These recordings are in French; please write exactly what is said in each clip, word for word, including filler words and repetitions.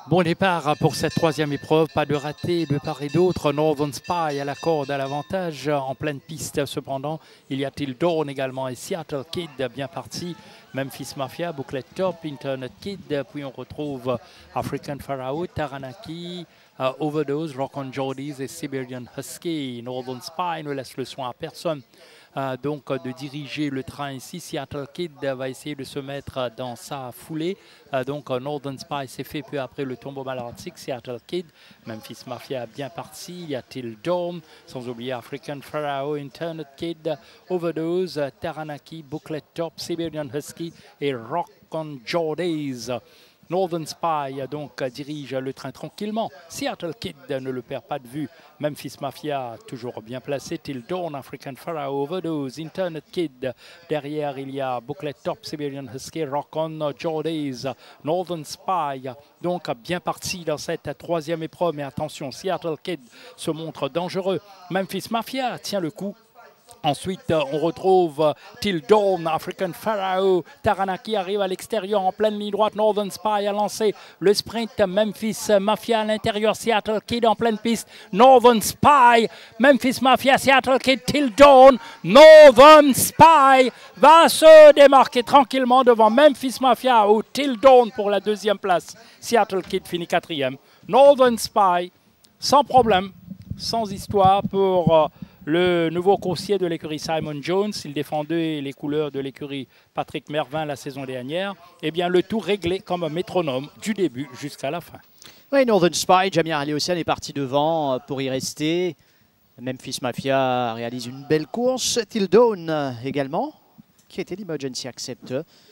Bon départ pour cette troisième épreuve, pas de raté de part et d'autre. Northern Spy à la corde à l'avantage en pleine piste. Cependant, il y a Till Dawn également et Seattle Kid bien parti. Memphis Mafia, Bouclet Top, Internet Kid. Puis on retrouve African Pharaoh, Taranaki, uh, Overdose, Rock on Jordies et Siberian Husky. Northern Spy ne laisse le soin à personne. Euh, donc euh, de diriger le train ici. Seattle Kid euh, va essayer de se mettre euh, dans sa foulée. Euh, donc euh, Northern Spy s'est fait peu après le tombeau malartique. Seattle Kid, Memphis Mafia bien parti. Il y a Till Dawn, sans oublier African Pharaoh, Internet Kid, Overdose, Taranaki, Booklet Top, Siberian Husky et Rock on Jordies. Northern Spy donc dirige le train tranquillement. Seattle Kid ne le perd pas de vue. Memphis Mafia toujours bien placé. Till Dawn, African Pharaoh, Overdose, Internet Kid. Derrière, il y a Booklet Top, Siberian Husky, Rock on Jordies. Northern Spy donc bien parti dans cette troisième épreuve. Mais attention, Seattle Kid se montre dangereux. Memphis Mafia tient le coup. Ensuite, on retrouve Till Dawn, African Pharaoh. Taranaki arrive à l'extérieur en pleine ligne droite. Northern Spy a lancé le sprint. Memphis Mafia à l'intérieur. Seattle Kid en pleine piste. Northern Spy, Memphis Mafia, Seattle Kid, Till Dawn. Northern Spy va se démarquer tranquillement devant Memphis Mafia ou Till Dawn pour la deuxième place. Seattle Kid finit quatrième. Northern Spy, sans problème, sans histoire pour... Euh, le nouveau coursier de l'écurie Simon Jones, il défendait les couleurs de l'écurie Patrick Mervin la saison dernière. Eh bien, le tout réglé comme un métronome du début jusqu'à la fin. Oui, Northern Spy, Jamir Alioussian est parti devant pour y rester. Memphis Mafia réalise une belle course. Till Dawn également, qui était l'Emergency Accept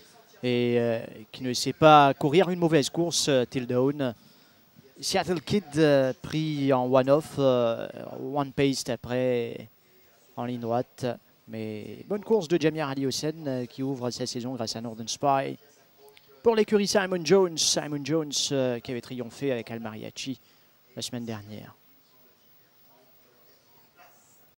et euh, qui ne sait pas courir une mauvaise course, Till Dawn. Seattle Kid euh, pris en one-off, euh, one pace après en ligne droite. Mais bonne course de Jamir Alioussian euh, qui ouvre sa saison grâce à Northern Spy. Pour l'écurie Simon Jones, Simon Jones euh, qui avait triomphé avec Al Mariachi la semaine dernière.